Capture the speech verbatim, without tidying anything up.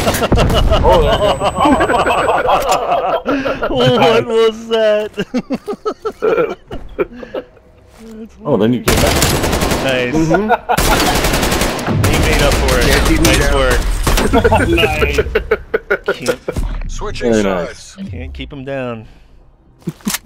Oh, what was that? oh, then you get back. Nice. Mm-hmm. He made up for it. Nice work. Nice. Can't, Switching Very sides. nice. can't keep him down.